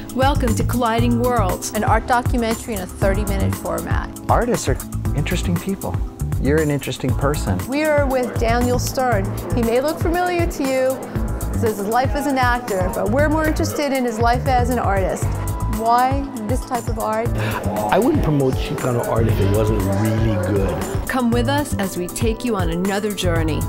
Welcome to Colliding Worlds, an art documentary in a 30-minute format. Artists are interesting people. You're an interesting person. We are with Daniel Stern. He may look familiar to you as his life as an actor, but we're more interested in his life as an artist. Why this type of art? I wouldn't promote Chicano art if it wasn't really good. Come with us as we take you on another journey.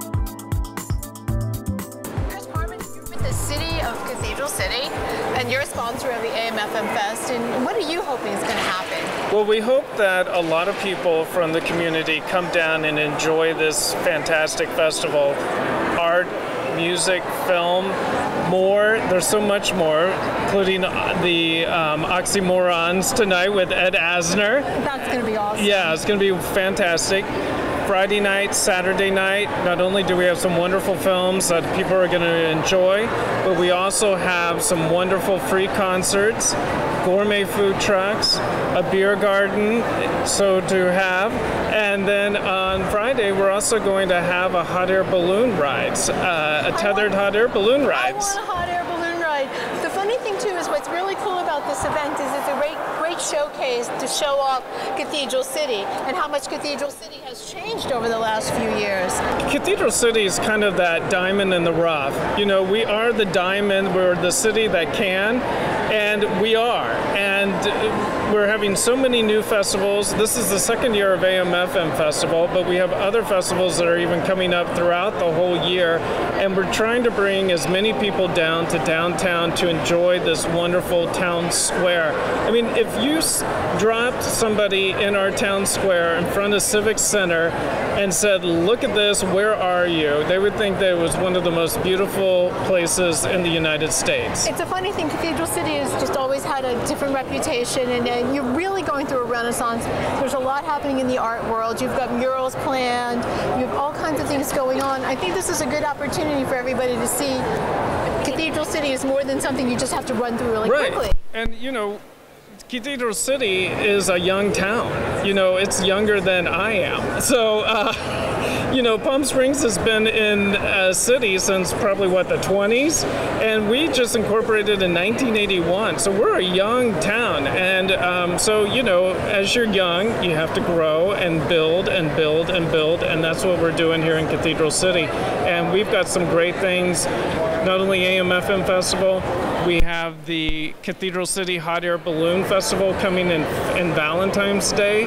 The city of Cathedral City, and you're a sponsor of the AMFM Fest, and what are you hoping is going to happen? Well, we hope that a lot of people from the community come down and enjoy this fantastic festival. Art, music, film, more. There's so much more, including the oxymorons tonight with Ed Asner. That's going to be awesome. Yeah, it's going to be fantastic. Friday night, Saturday night, not only do we have some wonderful films that people are going to enjoy, but we also have some wonderful free concerts, gourmet food trucks, a beer garden, so to have, and then on Friday we're also going to have a hot air balloon rides, a tethered hot air balloon rides. I want a hot air balloon ride. The funny thing too is what's really cool about this event is it's a great showcase to show off Cathedral City and how much Cathedral City has changed over the last few years. Cathedral City is kind of that diamond in the rough. You know, we are the diamond, we're the city that can, and we are. And we're having so many new festivals. This is the second year of AMFM Festival, but we have other festivals that are even coming up throughout the whole year, and we're trying to bring as many people down to downtown to enjoy this wonderful town square. I mean, if you dropped somebody in our town square in front of Civic Center and said, look at this, where are you? They would think that it was one of the most beautiful places in the United States. It's a funny thing, Cathedral City has just always had a different reputation, and you're really going through a renaissance. There's a lot happening in the art world. You've got murals planned, you have all kinds of things going on. I think this is a good opportunity for everybody to see Cathedral City is more than something you just have to run through really quickly. And you know, Cathedral City is a young town. You know, it's younger than I am. So, you know, Palm Springs has been in a city since probably, what, the 20s? And we just incorporated in 1981. So we're a young town. And so, you know, as you're young, you have to grow and build and build and build. And that's what we're doing here in Cathedral City. And we've got some great things, not only AMFM Festival, we have the Cathedral City Hot Air Balloon Festival coming in Valentine's Day.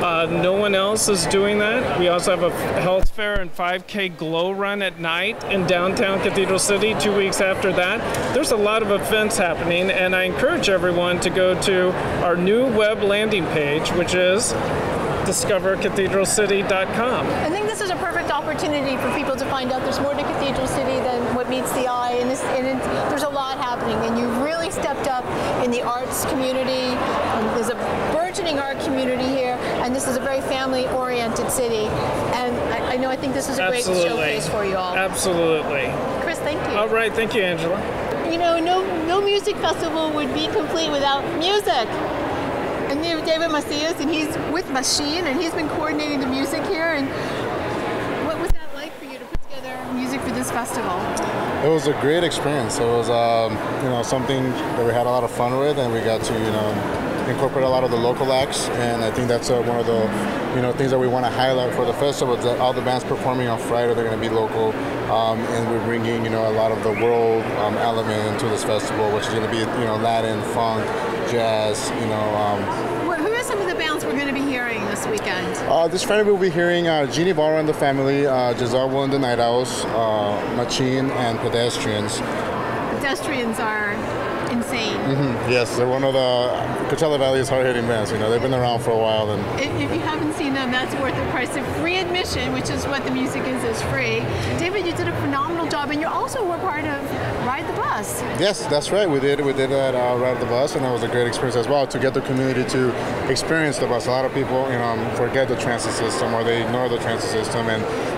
No one else is doing that. We also have a health fair and 5K glow run at night in downtown Cathedral City 2 weeks after that. There's a lot of events happening, and I encourage everyone to go to our new web landing page, which is discovercathedralcity.com. I think this is a perfect opportunity for people to find out there's more to Cathedral City than what meets the eye, and there's a lot happening, and you've really stepped up in the arts community. There's a burgeoning art community here, and this is a very family-oriented city, and I think this is a great showcase for you all. Absolutely. Chris, thank you. All right, thank you, Angela. You know, no music festival would be complete without music. And you have David Macias, and he's with Machine, and he's been coordinating the music here. And what was that like for you to put together music for this festival? It was a great experience. It was, you know, something that we had a lot of fun with, and we got to, you know, incorporate a lot of the local acts. And I think that's one of the, you know, things that we want to highlight for the festival. Is that all the bands performing on Friday, they're going to be local, and we're bringing, you know, a lot of the world element into this festival, which is going to be, you know, Latin, funk, jazz, you know. Who are some of the bands we're going to be hearing this weekend? This Friday we'll be hearing Jeannie Barra and the Family, Giselle and the Night Owls, Machine, and Pedestrians. Pedestrians are insane. Yes, they're one of the Coachella Valley's hard-hitting bands. You know, they've been around for a while. And if you haven't seen them, that's worth the price of free admission, which is what the music is free. David, you did a phenomenal job, and you also were part of Ride the Bus. Yes, that's right. We did that Ride the Bus, and that was a great experience as well to get the community to experience the bus. A lot of people, you know, forget the transit system or they ignore the transit system, and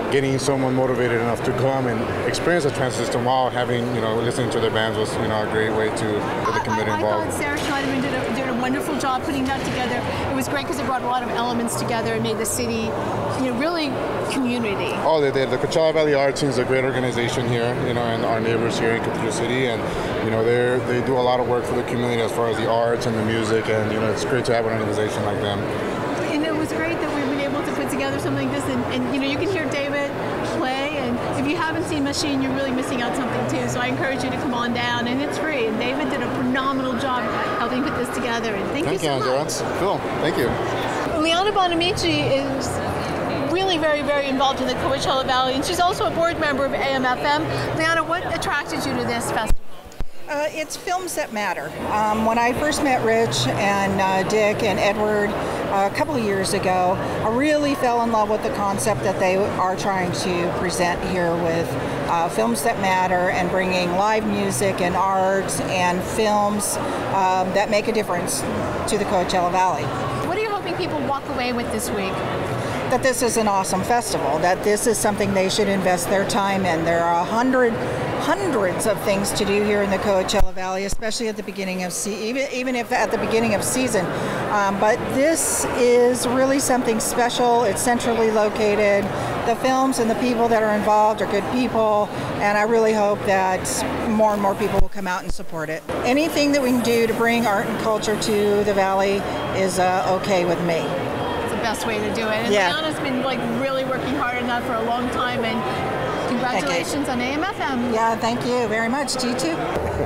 getting someone motivated enough to come and experience the transit system while having, listening to their bands was, a great way to get the community involved. I thought Sarah Schneiderman did a wonderful job putting that together. It was great because it brought a lot of elements together and made the city, really community. Oh, they did. The Coachella Valley Art Team is a great organization here, and our neighbors here in Cathedral City, and they do a lot of work for the community as far as the arts and the music, and it's great to have an organization like them. And it was great that we've been able to put together something like this, and you can hear David play, and if you haven't seen Machine, you're really missing out something too. So I encourage you to come on down, and it's free. And David did a phenomenal job helping put this together, and thank you so Angela. much. That's cool. Thank you. Liana Bonamici is really very, very involved in the Coachella Valley, and she's also a board member of AMFM. Liana, what attracted you to this festival? It's films that matter. When I first met Rich and Dick and Edward a couple of years ago, I really fell in love with the concept that they are trying to present here with films that matter and bringing live music and art and films that make a difference to the Coachella Valley. What are you hoping people walk away with this week? That this is an awesome festival, that this is something they should invest their time in. There are hundreds of things to do here in the Coachella Valley, especially at the beginning of even if at the beginning of season. But this is really something special. It's centrally located. The films and the people that are involved are good people, and I really hope that more and more people will come out and support it. Anything that we can do to bring art and culture to the Valley is okay with me. Best way to do it. And Liana's been really working hard on that for a long time, and congratulations on AMFM. Yeah, thank you very much. You too.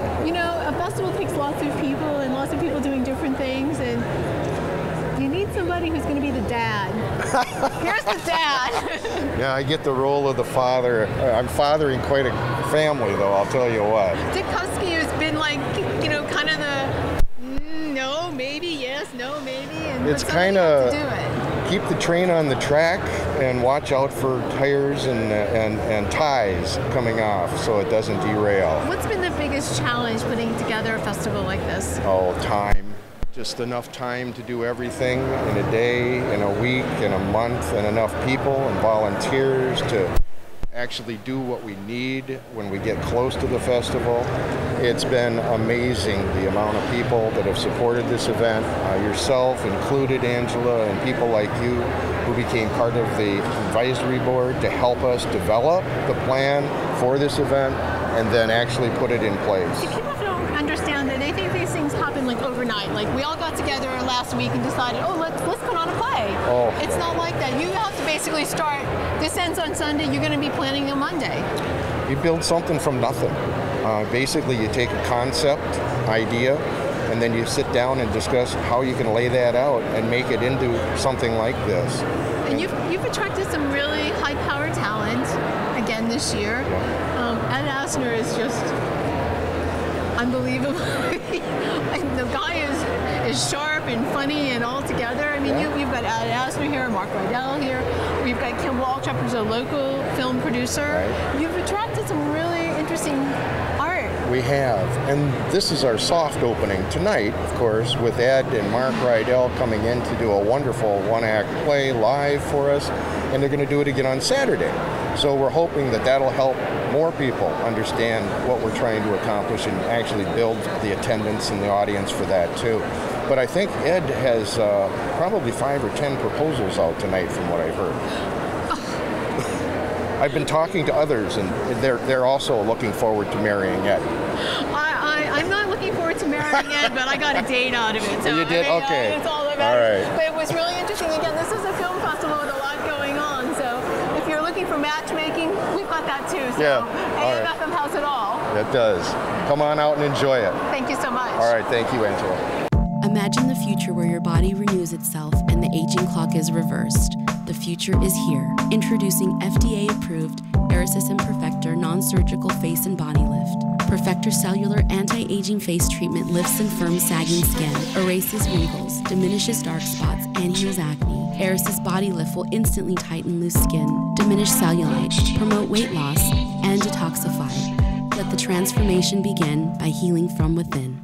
A festival takes lots of people and lots of people doing different things, and you need somebody who's going to be the dad. Here's the dad. Yeah, I get the role of the father. I'm fathering quite a family, though, I'll tell you what. Dick Husky has been kind of the no, maybe, yes, no, maybe, and it's kind of do it. Keep the train on the track and watch out for tires and ties coming off so it doesn't derail. What's been the biggest challenge putting together a festival like this? Oh, time. Just enough time to do everything in a day, in a week, in a month, and enough people and volunteers to actually do what we need when we get close to the festival. It's been amazing the amount of people that have supported this event, yourself included, Angela, and people like you who became part of the advisory board to help us develop the plan for this event and then actually put it in place. See, people don't understand that they think these things happen overnight. We all got together last week and decided, let's put on a play. Oh. It's not like that. You have to basically start. This ends on Sunday. You're going to be planning on Monday. You build something from nothing. Basically, you take a concept, idea, and then you sit down and discuss how you can lay that out and make it into something like this. And you've attracted some really high-powered talent again this year. Ed Asner is just unbelievable. The guy is sharp and funny and all together. I mean, you've got Ed Asner here, Mark Rydell here. We've got Kim Waltrip, who's a local film producer. Right. You've attracted some really interesting art. We have, and this is our soft opening tonight, of course, with Ed and Mark Rydell coming in to do a wonderful one-act play live for us, and they're going to do it again on Saturday. So we're hoping that that'll help more people understand what we're trying to accomplish and actually build the attendance and the audience for that too. But I think Ed has probably 5 or 10 proposals out tonight from what I've heard. I've been talking to others, and they're also looking forward to marrying Ed. I'm not looking forward to marrying Ed, but I got a date out of it. So you did? Okay. It's all about all right. But it was really interesting. Again, this is a film festival with a lot going on. So if you're looking for matchmaking, we've got that too. So AMFM has it all. It does. Come on out and enjoy it. Thank you so much. All right. Thank you, Angela. Imagine the future where your body renews itself and the aging clock is reversed. The future is here. Introducing FDA-approved Erisys and Perfector non-surgical face and body lift. Perfector cellular anti-aging face treatment lifts and firms sagging skin, erases wrinkles, diminishes dark spots, and heals acne. Erisys body lift will instantly tighten loose skin, diminish cellulite, promote weight loss, and detoxify. Let the transformation begin by healing from within.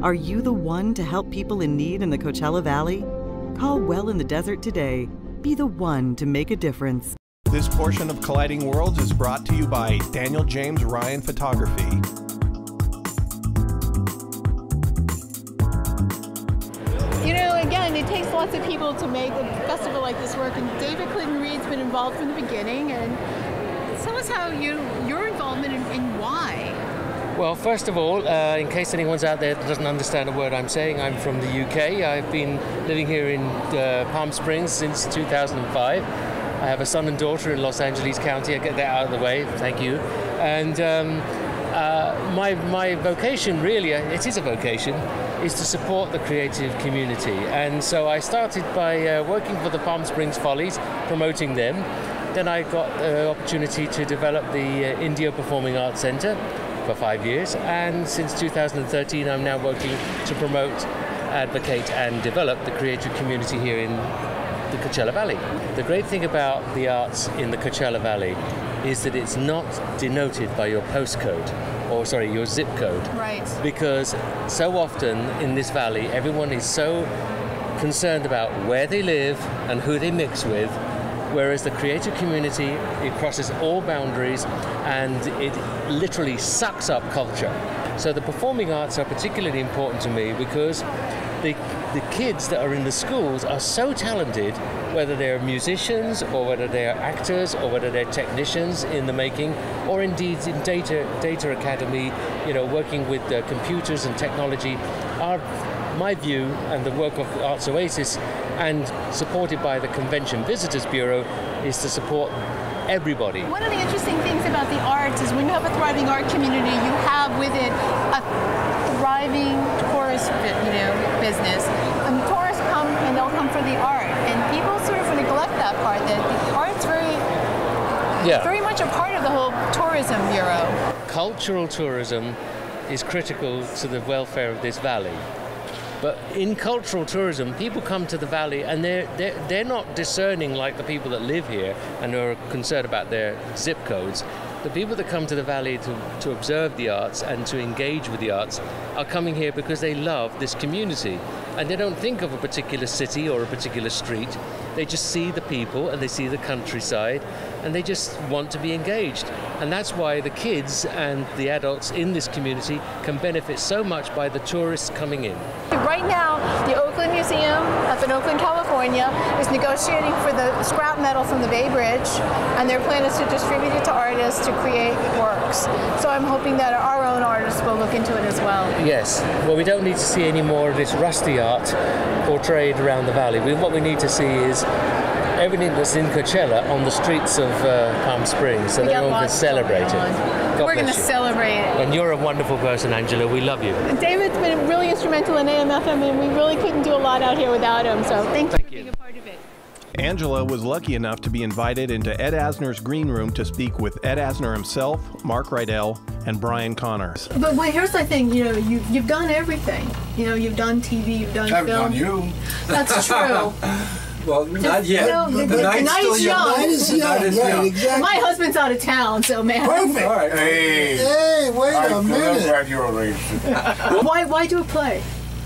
Are you the one to help people in need in the Coachella Valley? Call Well in the Desert today. Be the one to make a difference. This portion of Colliding Worlds is brought to you by Daniel James Ryan Photography. You know, again, it takes lots of people to make a festival like this work, and David Clinton Reed's been involved from the beginning. And tell us how your involvement and why. Well, first of all, in case anyone's out there that doesn't understand a word I'm saying, I'm from the UK. I've been living here in Palm Springs since 2005. I have a son and daughter in Los Angeles County. I get that out of the way, thank you. And my vocation, really, it is a vocation, is to support the creative community. And so I started by working for the Palm Springs Follies, promoting them. Then I got the opportunity to develop the India Performing Arts Center for 5 years, and since 2013 I'm now working to promote, advocate and develop the creative community here in the Coachella Valley. The great thing about the arts in the Coachella Valley is that it's not denoted by your postcode, or sorry, your zip code. Right. Because so often in this valley everyone is so concerned about where they live and who they mix with, whereas the creative community, it crosses all boundaries and it literally sucks up culture. So the performing arts are particularly important to me because the kids that are in the schools are so talented, whether they're musicians or whether they're actors or whether they're technicians in the making, or indeed in data academy, you know, working with computers and technology. My view and the work of Arts Oasis, and supported by the Convention Visitors Bureau, is to support everybody. One of the interesting things about the arts is when you have a thriving art community, you have with it a thriving tourist, business. And tourists come and they'll come for the art, and people sort of neglect that part. That the art's very much a part of the whole tourism bureau. Cultural tourism is critical to the welfare of this valley. But in cultural tourism, people come to the valley and they're not discerning like the people that live here and are concerned about their zip codes. The people that come to the valley to observe the arts and to engage with the arts are coming here because they love this community. And they don't think of a particular city or a particular street. They just see the people and they see the countryside and they just want to be engaged. And that's why the kids and the adults in this community can benefit so much by the tourists coming in. Right now, the Oakland Museum up in Oakland, California is negotiating for the scrap metal from the Bay Bridge, and their plan is to distribute it to artists to create works. So I'm hoping that our own artists will look into it as well. Yes. Well, we don't need to see any more of this rusty art portrayed around the valley. What we need to see is everything that's in Coachella on the streets of Palm Springs, so that everyone can celebrate it. We're going to celebrate it. And you're a wonderful person, Angela. We love you. David's been really instrumental in AMFM, and we really couldn't do a lot out here without him, so thank you for being a part of it. Angela was lucky enough to be invited into Ed Asner's green room to speak with Ed Asner himself, Mark Rydell, and Brian Connor. But here's the thing, you've done everything. You've done TV, you've done film. I've done you. That's true. Well, not yet. The night's still young. The night is young. Right, exactly. My husband's out of town, so man. Perfect. All right. Hey, wait a minute. I'm glad you're arranged. Why do a play?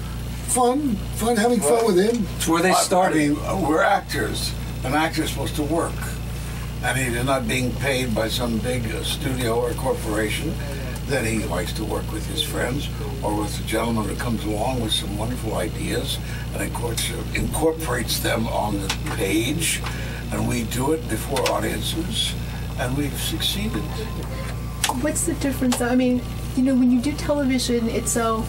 Fun, having fun with him. It's where they started. I mean, we're actors. An actor's supposed to work. And he's not being paid by some big studio or corporation. Then he likes to work with his friends or with a gentleman who comes along with some wonderful ideas and of course incorporates them on the page, and we do it before audiences, and we've succeeded. What's the difference? I mean, when you do television, it's a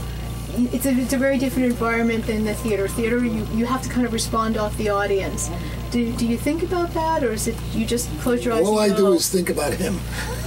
very different environment than the theater. Theater, you have to kind of respond off the audience. Do you think about that, or is it you just close your eyes? All I do is think about him.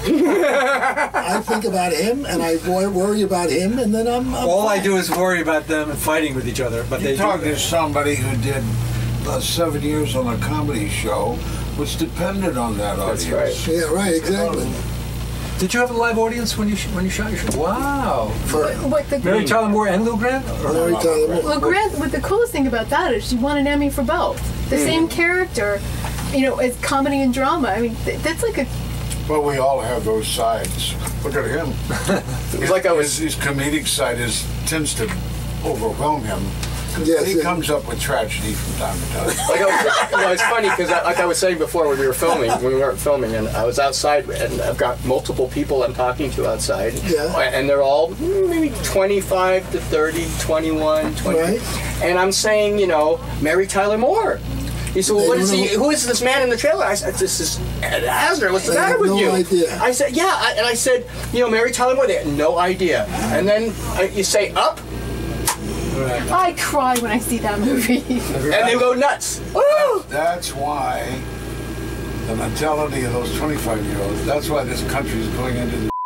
I think about him, and I worry about him, and then I'm all fine. I do is worry about them and fighting with each other. But you talk to somebody who did 7 years on a comedy show, which depended on that audience. That's right. Yeah, right, exactly. Did you have a live audience when you shot your show? Wow! Mary Tyler Moore and Lou Grant? Mary Tyler Moore. Lou Grant. But the coolest thing about that is she won an Emmy for both. The same character, as comedy and drama. I mean, that's like a. Well, we all have those sides. Look at him. His comedic side tends to overwhelm him. Yes, he comes up with tragedy from time to time. Well, it's funny because, like I was saying before, when we weren't filming, and I was outside, and I've got multiple people I'm talking to outside, and they're all maybe 25 to 30, 21, 20, and I'm saying, Mary Tyler Moore. He said, well, who is this man in the trailer? I said, this is Ed Asner. What's the matter with you? Idea. I said, yeah. And I said, Mary Tyler Moore. They had no idea. And then you say, Up. I cry when I see that movie. And they go nuts. That's why the mentality of those 25-year-olds, that's why this country is going into the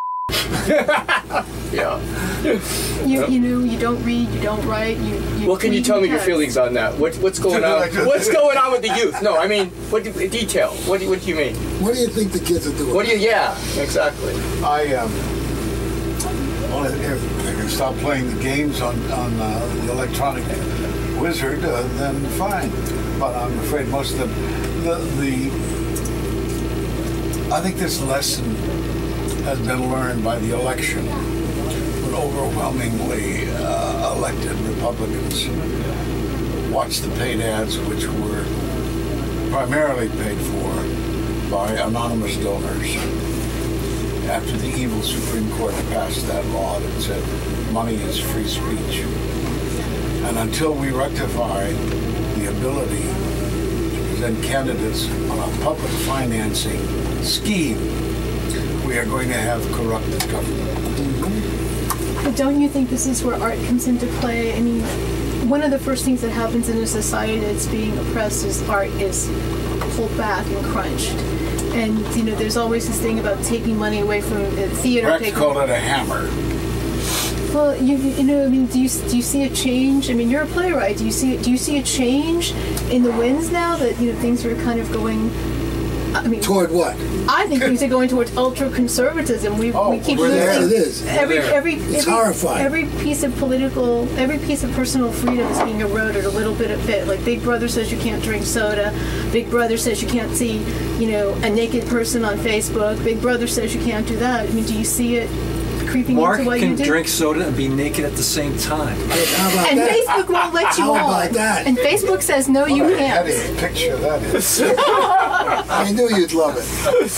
You don't read, you don't write. What can you tell me your feelings on that? What's going on? What's going on with the youth? No, I mean, what detail? What do you mean? What do you think the kids are doing? Yeah, exactly. Well, if they can stop playing the games on the electronic wizard, then fine. But I'm afraid most of them, I think this lesson has been learned by the election when overwhelmingly elected Republicans watched the paid ads, which were primarily paid for by anonymous donors. After the evil Supreme Court passed that law that said money is free speech. And until we rectify the ability to present candidates on a public financing scheme, we are going to have corrupted government. But don't you think this is where art comes into play? I mean, one of the first things that happens in a society that's being oppressed is art is pulled back and crunched. And, there's always this thing about taking money away from theater. Rex called it a hammer. Well, do you see a change? I mean, you're a playwright. Do you see a change in the winds now that, things are kind of going... toward what? I think things are going towards ultra-conservatism. We keep losing it's horrifying. Every piece of personal freedom is being eroded a little bit of it. Like Big Brother says you can't drink soda. Big Brother says you can't see, a naked person on Facebook. Big Brother says you can't do that. I mean, do you see it creeping into what you do? Mark can drink soda and be naked at the same time. And Facebook won't let you on. How about that? And Facebook says no, you can't. Picture that is. I knew you'd love it.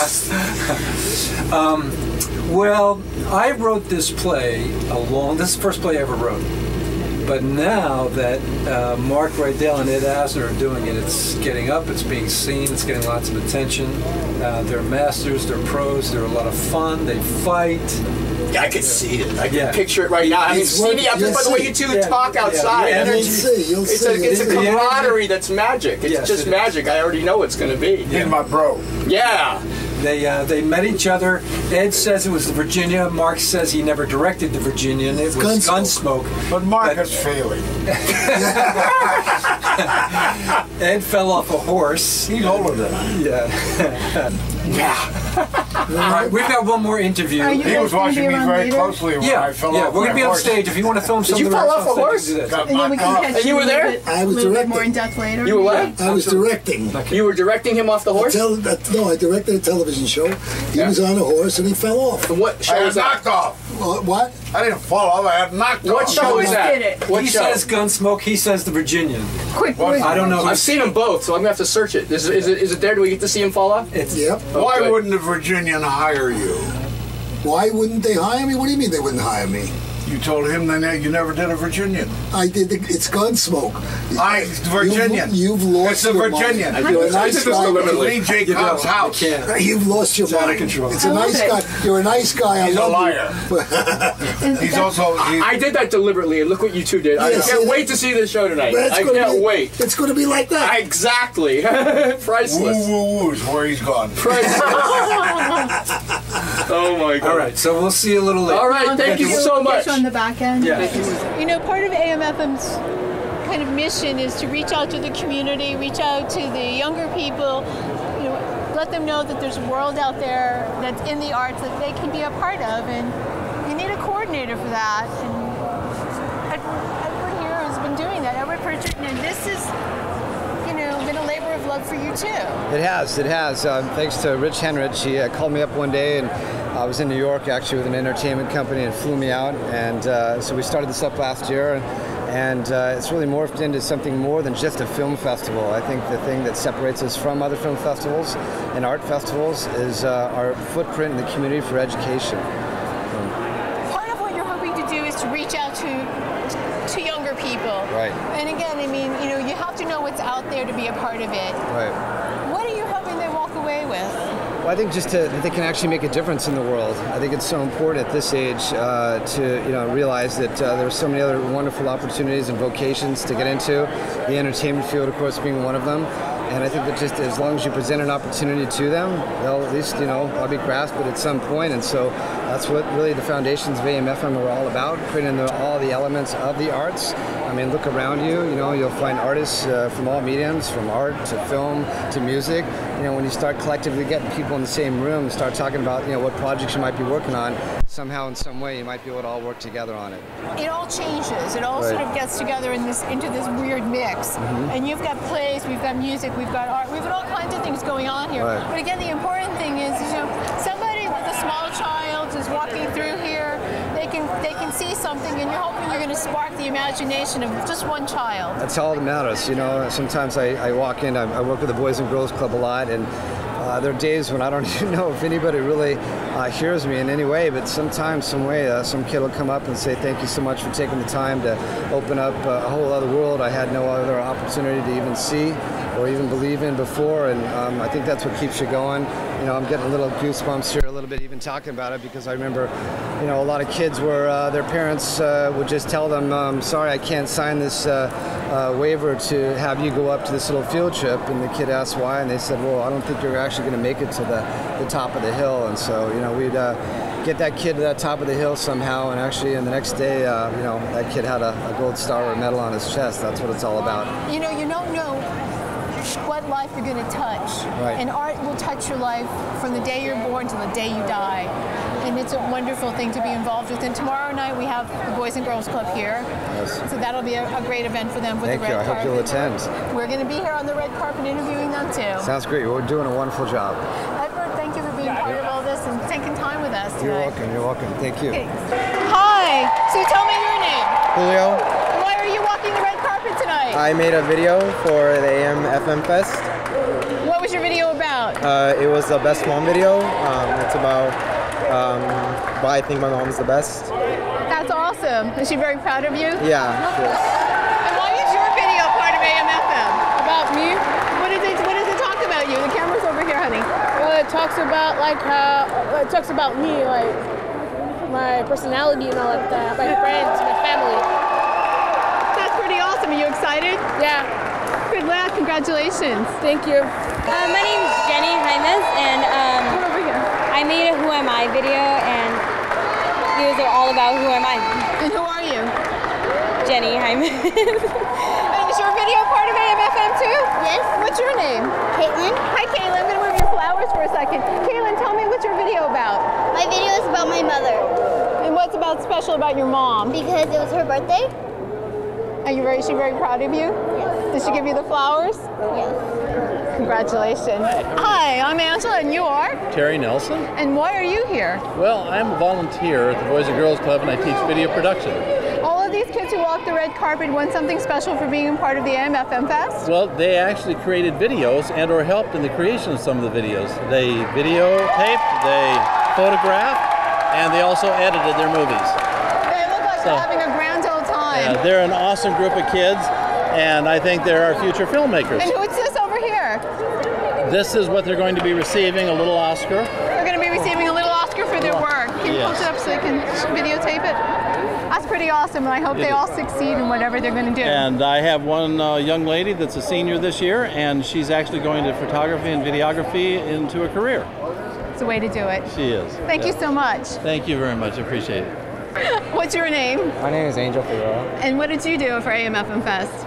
Well, I wrote this play this is the first play I ever wrote. But now that Mark Rydell and Ed Asner are doing it, it's getting up, it's being seen, it's getting lots of attention. They're masters, they're pros, they're a lot of fun, they fight. Yeah, I can see it. I can picture it right now. I mean, see me, just by the way you two talk outside. It's a camaraderie that's magic. It's just magic. I already know it's going to be. He's my bro. Yeah. They met each other. Ed says it was the Virginia. Mark says he never directed the Virginia, and it was Gunsmoke. But Mark is failing. Ed fell off a horse. He's older than I am. Yeah. All right, we've got one more interview. He was watching me very closely when I fell off. Yeah, we're going to be on stage. If you want to film something. Did you fall off a horse? And then we can catch you were there? I was a little bit directing. more in depth later. You were what? I was directing. You were directing him off the horse? No, I directed a television show. He was on a horse and he fell off. What show was that? Knocked off. What? I didn't fall off. I had knocked off. What show was that? He says Gunsmoke. He says the Virginian. Quick, I don't know. I've seen them both, so I'm going to have to search it. Is it there? Do we get to see him fall off? Yep. Why wouldn't the Virginian hire you? Why wouldn't they hire me? What do you mean they wouldn't hire me? You told him that you never did a Virginian. I did. It's Gunsmoke. Virginian. You've lost it's a your Virginian. Mind. You're a nice guy. Lee J. Cobb's house. You've lost your mind. It's a nice guy. You're a nice guy. He's a liar. He's also. I did that deliberately, and look what you two did. I can't wait to see this show tonight. I can't wait. It's going to be like that. Exactly. Priceless. Woo is where he's gone. Priceless. Oh my God. All right, so we'll see you a little later. All right, thank you so much. On the back end. Yeah. Part of AMFM's kind of mission is to reach out to the community, reach out to the younger people, let them know that there's a world out there that's in the arts that they can be a part of, and you need a coordinator for that. And Edward here has been doing that, Edward Pritchard, and this is, been a labor of love for you too. It has. Thanks to Rich Henrich, he called me up one day, and I was in New York actually with an entertainment company and flew me out, and so we started this up last year. And it's really morphed into something more than just a film festival. I think the thing that separates us from other film festivals and art festivals is our footprint in the community for education. Part of what you're hoping to do is to reach out to younger people. Right. And again, I mean, you know, you have to know what's out there to be a part of it. Right. What are you hoping they walk away with? Well, I think just that they can actually make a difference in the world. I think it's so important at this age to realize that there are so many other wonderful opportunities and vocations to get into. The entertainment field, of course, being one of them. And I think that just as long as you present an opportunity to them, they'll at least, probably grasp it at some point. And so that's what really the foundations of AMFM are all about, creating all the elements of the arts. I mean, look around you, you'll find artists from all mediums, from art to film to music. When you start collectively getting people in the same room and start talking about, what projects you might be working on, somehow in some way you might be able to all work together on it. It all changes. It all sort of gets together into this weird mix. And you've got plays, we've got music, we've got art, we've got all kinds of things going on here. Right. But again, the important thing is, somebody with a small child is walking through here, they can see something, and you're hoping you're going to spark the imagination of just one child. That's all that matters. Sometimes I walk in, I work with the Boys and Girls Club a lot, and there are days when I don't even know if anybody really hears me in any way, but sometimes, some way, some kid will come up and say, thank you so much for taking the time to open up a whole other world I had no other opportunity to even see or even believe in before, and I think that's what keeps you going. I'm getting a little goosebumps here a little bit even talking about it, because I remember, a lot of kids where their parents would just tell them, sorry, I can't sign this waiver to have you go up to this little field trip, and the kid asked why, and they said, well, I don't think you're actually going to make it to the top of the hill. And so, we'd get that kid to that top of the hill somehow, and actually, in the next day, that kid had a gold star or a medal on his chest. That's what it's all about. You don't know what life you're going to touch. Right. And art will touch your life from the day you're born to the day you die. And it's a wonderful thing to be involved with. And tomorrow night we have the Boys and Girls Club here. Yes. So that'll be a great event for them with Thank the red you. I carpet. hope you'll attend. We're going to be here on the red carpet interviewing them too. Sounds great. We're doing a wonderful job. Edward, thank you for being part of all this and taking time with us tonight. You're welcome. Thank you. Okay. Hi. So tell me your name. Julio. Why are you walking the red carpet tonight? I made a video for the AMFM Fest. What was your video about? It was the best mom video. It's about why I think my mom's the best. That's awesome. Is she very proud of you? Yeah, she is. And why is your video part of AMFM? About me? What does it talk about you? The camera's over here, honey. Well, it talks about it talks about me, like my personality and all like that, my friends, my family. That's pretty awesome. Are you excited? Yeah. Good luck. Congratulations. Thank you. My name's Jenny Jaimes, and over here. I made a Who Am I video, and it was all about who am I. And who are you? Jenny Jaimes. And is your video part of AMFM too? Yes. What's your name? Caitlin. Hi, Caitlin. I'm going to move your flowers for a second. Caitlin, tell me what's your video about? My video is about my mother. And what's special about your mom? Because it was her birthday. Is she very proud of you? Yes. Did she give you the flowers? Yes. Congratulations. Hi, I'm Angela, and you are? Terry Nelson. And why are you here? Well, I'm a volunteer at the Boys and Girls Club, and I teach video production. All of these kids who walk the red carpet want something special for being a part of the AMFM Fest? Well, they actually created videos and or helped in the creation of some of the videos. They videotaped, they photographed, and they also edited their movies. They look like they're having a grand old time. They're an awesome group of kids, and I think they're our future filmmakers. And who's this over here? This is what they're going to be receiving, a little Oscar. They're going to be receiving a little Oscar for their work. Can you Yes. hold it up so they can videotape it? That's pretty awesome, and I hope they all succeed in whatever they're going to do. And I have one young lady that's a senior this year, and she's actually going to photography and videography into a career. It's a way to do it. She is. Thank you so much. Thank you very much. I appreciate it. What's your name? My name is Angel Figueroa. And what did you do for AMFM Fest?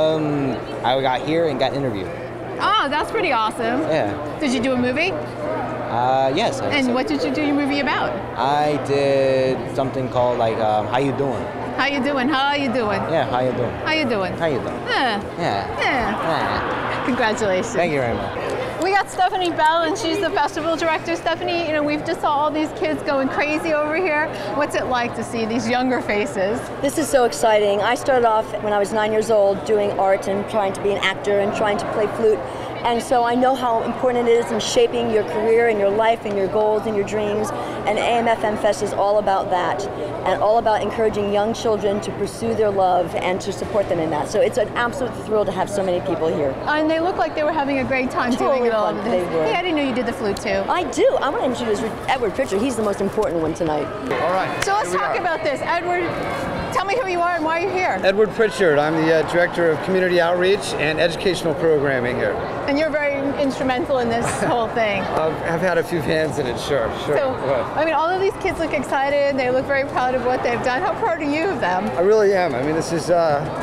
I got here and got interviewed. Oh, that's pretty awesome. Yeah. Did you do a movie? Yes. And what did you do your movie about? I did something called How You Doing? How you doing? How are you doing? Yeah, how you doing? How you doing? How you doing? Yeah. Yeah. Congratulations. Thank you very much. We got Stephanie Bell, and she's the festival director. Stephanie, you know, we've just saw all these kids going crazy over here. What's it like to see these younger faces? This is so exciting. I started off when I was 9 years old doing art and trying to be an actor and trying to play flute. And so I know how important it is in shaping your career and your life and your goals and your dreams. And AMFM Fest is all about that, and all about encouraging young children to pursue their love and to support them in that. So it's an absolute thrill to have so many people here. And they look like they were having a great time doing it all. They were. Hey, I didn't know you did the flute too. I do. I want to introduce Edward Pritchard. He's the most important one tonight. All right. So let's talk about this. Edward, tell me who you are and why you're here. Edward Pritchard. I'm the Director of Community Outreach and Educational Programming here. And you're very instrumental in this whole thing. I've had a few hands in it, sure. So, I mean, all of these kids look excited. They look very proud of what they've done. How proud are you of them? I really am. I mean, this is,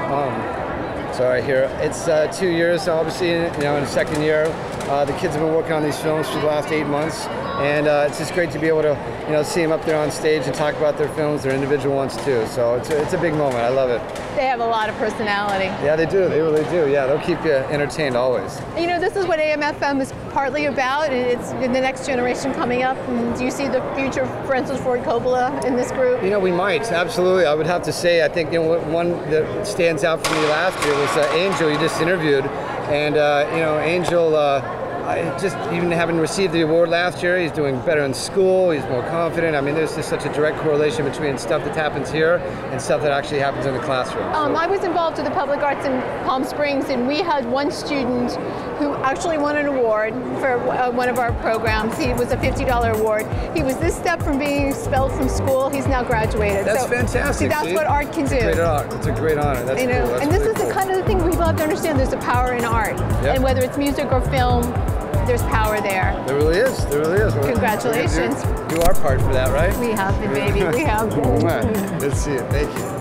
sorry here. It's 2 years, obviously, in the second year. The kids have been working on these films for the last 8 months. And it's just great to be able to, see them up there on stage and talk about their films, their individual ones too. So it's a big moment. I love it. They have a lot of personality. Yeah, they do. They really do. Yeah, they'll keep you entertained always. You know, this is what AMFM is partly about, and it's in the next generation coming up. And do you see the future of Francis Ford Coppola in this group? You know, we might, absolutely. I would have to say, I think one that stands out for me last year was Angel, you just interviewed. And, Angel, just even having received the award last year, he's doing better in school, he's more confident. I mean, there's just such a direct correlation between stuff that happens here and stuff that actually happens in the classroom. I was involved with the Public Arts in Palm Springs, and we had one student who actually won an award for one of our programs. He was a $50 award. He was this step from being expelled from school. He's now graduated. That's fantastic. See, that's what art can do. It's a great art. It's a great honor. That's cool. That's and this really is the kind of the thing we love to understand. There's a power in art. Yep. And whether it's music or film, there's power there. There really is. There really is. Congratulations. You are part for that, right? We have been, baby. We have been. Let's see it. Thank you.